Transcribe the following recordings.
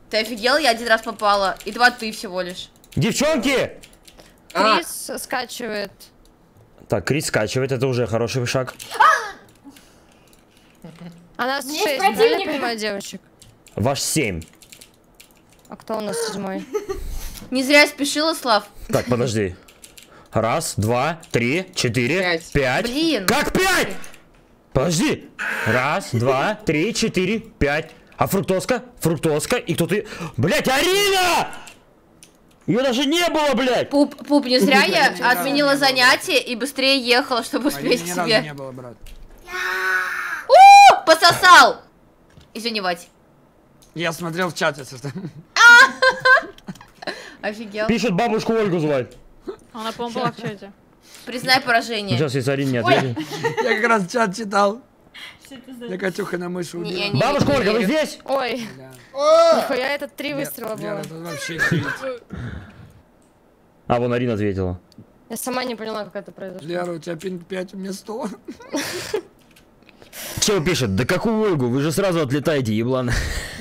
Ты офигел? Я один раз попала. И 2 ты всего лишь. Девчонки! Крис скачивает. Так, Крис скачивает, это уже хороший шаг. А нас 6, правильно я понимаю, девочек? Ваш 7. А кто у нас 7-й? Не зря спешила, Слав. Так, подожди. 1, 2, 3, 4, 5. Блин. Как 5? Подожди. 1, 2, 3, 4, 5. А фруктоска? Фруктоска. И кто ты? Блять, Арина! Ее даже не было, блядь! Пуп, не зря я отменила занятие и быстрее ехала, чтобы успеть к тебе. Не было, брат. Пососал! Извини, Вать. Я смотрел в чат, если что. Офигел. Пишет бабушку Ольгу звать. Она, по-моему, была в чате. Признай поражение. Сейчас, если Арине не ответит. Я как раз чат читал. Я Катюха на мышь убил. Бабушка Ольга, вы здесь? Ой. Нихуя, это 3 выстрела было. Это вообще крит. А, вон Арина ответила. Я сама не поняла, как это произошло. Лера, у тебя пинг 5, у меня 100. Че пишет? Да какую Ольгу? Вы же сразу отлетаете, еблан.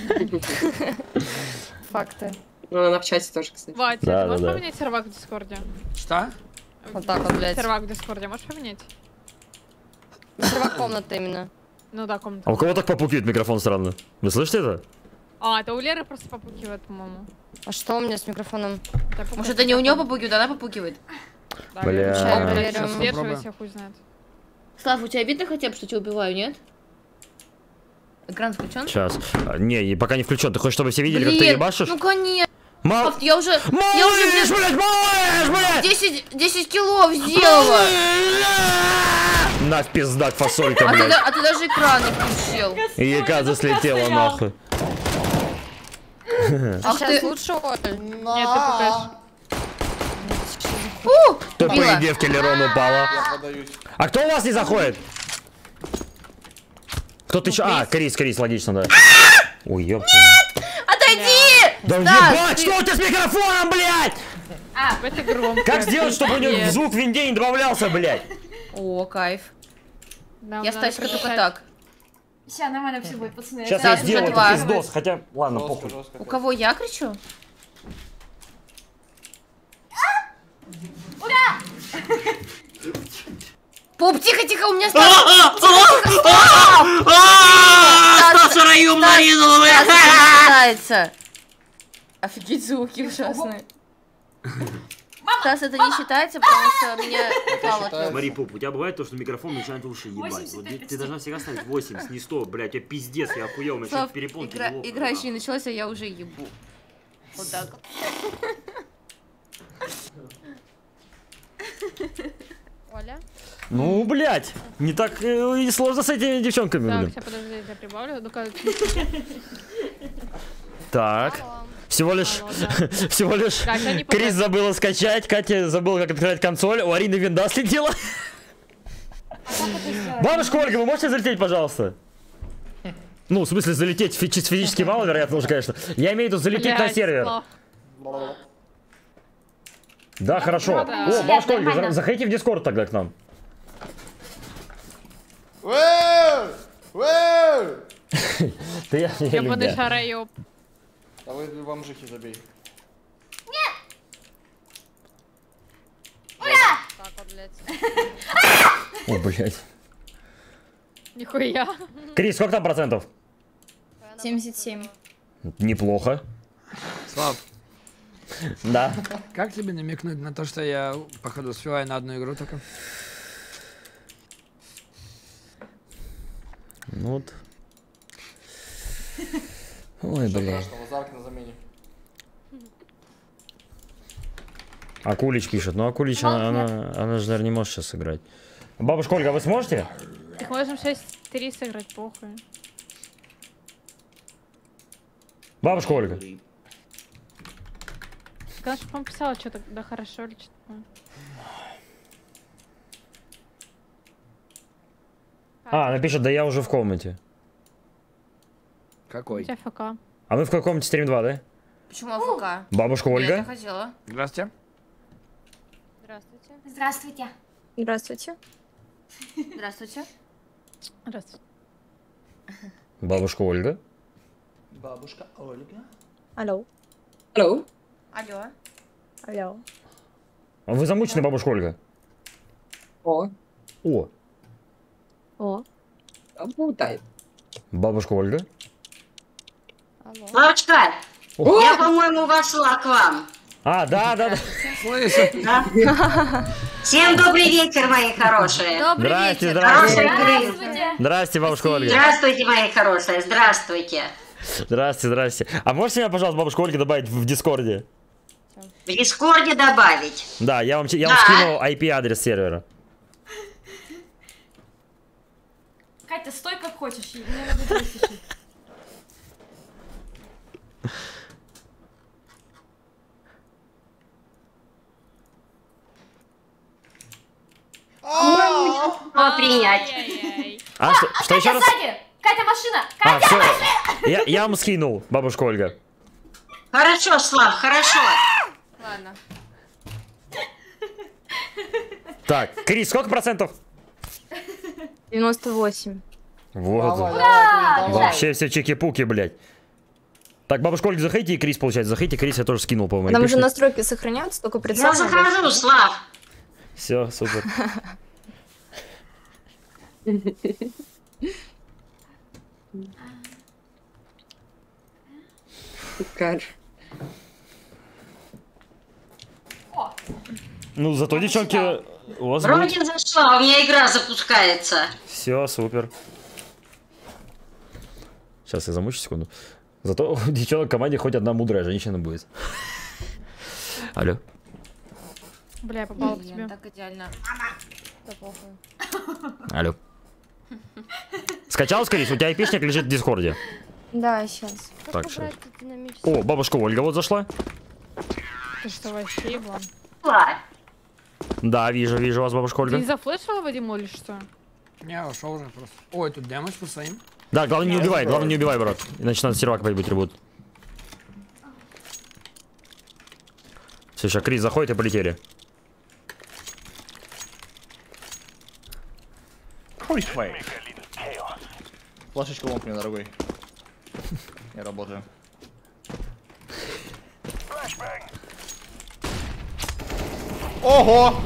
Факты. Ну, она в чате тоже, кстати. Ватя, Да, ты можешь да. поменять сервак в Дискорде? Что? Вот так вот, блядь. Сервак в Дискорде можешь поменять? Сервак комната именно. Ну да, комната. А у кого так попукивает микрофон странно? Вы слышите это? А, это у Леры просто попукивает, по-моему. А что у меня с микрофоном? Может, это не у нее попугивает, она попугивает. Да, Бля. Лера, Сейчас Лера, проверим. сдерживайся, хуй знает. Слав, у тебя видно хотя бы, что тебя убиваю, нет? Экран включен? Сейчас. Не, пока не включен. Ты хочешь, чтобы все видели, как ты Блин, ебашишь? ну конечно. Мал... Я уже, Малыш, блядь, малыш, блядь! 10 килов сделала. На в пиздак фасолька, блядь. А ты даже экран не включил. И яка слетела нахуй. А Ах сейчас ты. лучше, Оль? Нет, ты пукаешь. Тупые Убила. девки, Лерон упала. А кто у вас не заходит? Кто-то еще? А, Крис, логично, да. Ой, ёпта. Отойди! Да Стас, ебать, ты- что у тебя с микрофоном, блядь? Это громко. Как сделать, чтобы у него Нет. звук в винде не добавлялся, блядь? О, кайф. Нам Я надо Стасика только прощать. так. Сейчас нормально все будет, пацаны. Сейчас Да, я уже сделаю два. это пиздос, хотя, ладно, похуй. У кого я кричу? Пуп, тихо, у меня Стас. Стас офигеть, звуки ужасные. Стас, это не считается, потому что меня упало. Смотри, Пуп, у тебя бывает то, что микрофон начинает уши ебать. Вот ты должна всегда ставить 80, не 100, блядь, я пиздец, я охуел, у меня сейчас Слав, перепонки. игра еще не началась, а я уже ебу. Вот так вот. Оля? Ну, блядь, не так и сложно с этими девчонками, Так, блин. сейчас подожди, я тебя прибавлю. Ну-ка, Так. Всего лишь, Алло, да. всего лишь Катя, не Крис пугай. забыла скачать, Катя забыла, как открывать консоль, у Арины винда слетела. Бабушка Ольга, вы можете залететь, пожалуйста? Ну, в смысле, залететь физически мало, вероятно, уже, конечно. Я имею в виду залететь на блядь, сервер. Слав. Да, хорошо. да. О, бабушка Ольга, заходите в Дискорд тогда к нам. Да я Ёбаный не шароёб. Давай бомжихи забей. Так вот, блядь. О, блядь. Нихуя. Крис, сколько там процентов? 77. Неплохо. Слав, Да. как тебе намекнуть на то, что я, походу, успеваю на одну игру только? Ну вот. Ой, блядь. Лазарк на замене. Акулич пишет. Ну, Акулич, она же, наверное, не может сейчас сыграть. Бабушка Ольга, вы сможете? Так можем 6-3 сыграть, похуй. Бабушка Ольга. Конечно, по-моему, писала что-то, да хорошо или что-то такое. А, она пишет, да я уже в комнате. У Какой? тебя ФК. А мы в какой комнате стрим 2, да? Почему АФК? Бабушка Нет, я Ольга? хотела. Здравствуйте. Здравствуйте. Здравствуйте. Здравствуйте. Здравствуйте. Здравствуйте. Бабушка Ольга? Бабушка Ольга. Алло. Алло. Алло. Алло. Вы замучены, бабушка Ольга? О. О, О. Болтай. бабушка Ольга? Алло. Лавочка, я, по-моему, вошла к вам. А, да. Слышь, Да? Всем добрый вечер, мои хорошие. Добрый Здрасте, вечер. здрасте. Здравствуйте. Здрасте, бабушка Ольга. Здравствуйте, мои хорошие, здравствуйте. Здрасте. А можете меня, пожалуйста, бабушка Ольга добавить в Дискорде? В Дискорде добавить. Да, я вам Да. скинул IP-адрес сервера. Катя, стой как хочешь. Мне надо высушить. Принять. Ай-яй-яй. А, что еще раз? Сзади! Катя, машина! А, Катя! все. Я вам скинул, бабушка Ольга. Хорошо, Слав, хорошо. Ладно. Так, Крис, сколько процентов? 98. Вот. Давай, давай. Вообще все чеки-пуки, блядь. Так, бабушка Ольга, заходите, и Крис, получается. Заходите, Крис я тоже скинул, по-моему. Там уже настройки сохраняются, только Я прицел. захожу, Слав. Все, супер. Ну, зато, девчонки, у вас будет... Вроде зашла, у меня игра запускается. Все, супер. Сейчас я замучу секунду. Зато у девчонок в команде хоть одна мудрая женщина будет. Алло. Бля, я попала к тебе. Блин, так идеально. Да похуй. Алло. Скачал, скорее, у тебя IP-шник лежит в Дискорде. Да, сейчас. Так, Как щас. убрать этот динамический? О, бабушка Ольга вот зашла. Ты что, вообще еблан? Слав. Да, вижу вас, бабушка Ты Ольга. не зафлешила, Вадим, или что? я ушел уже просто. Ой, тут демедж по своим. Да, главное не убивай, брат. Иначе надо сервак пойбить ребут. Все, сейчас Крис заходит и полетели. Хуй твой. Флешечку ломк мне, дорогой. Я работаю. Ого!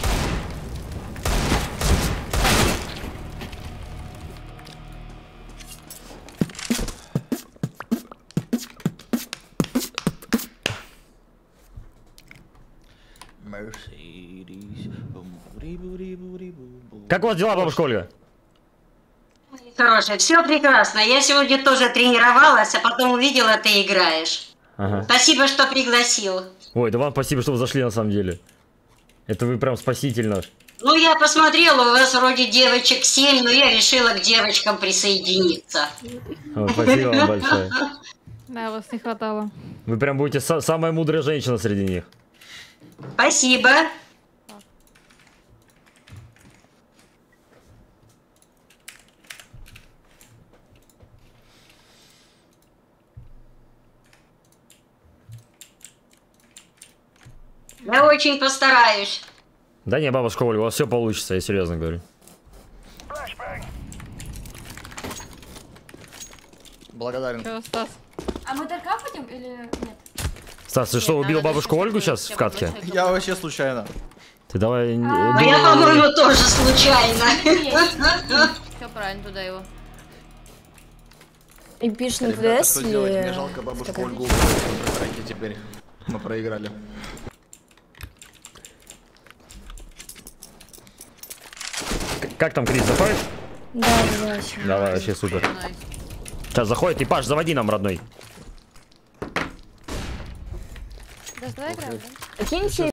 Как у вас дела, бабушка Ольга? Хорошая, все прекрасно. Я сегодня тоже тренировалась, а потом увидела, ты играешь. Ага. Спасибо, что пригласил. Ой, да вам спасибо, что вы зашли на самом деле. Это вы прям спаситель наш. Ну, я посмотрела, у вас вроде девочек 7, но я решила к девочкам присоединиться. О, спасибо вам большое. Да, вас не хватало. Вы прям будете самая мудрая женщина среди них. Спасибо. Я очень постараюсь. Да не, бабушка Ольга, у вас все получится, я серьезно говорю. Благодарен. Чё, Стас? А мы только будем или нет? Стас, ты что, Нет, убил надо бабушку дальше Ольгу всё сейчас в всё катке? побольше. Я вообще случайно. Ты давай... А я, по-моему, тоже случайно. Все правильно, туда его. Эпичный Ребята, ВС что делать? Мне или... жалко бабушку фотографии? Ольгу в контракте теперь. Мы проиграли. Как там, Крис, заходит? Да, вообще. Давай, вообще супер. Найс. Сейчас заходит, и Паш, заводи нам, родной. Прикиньте,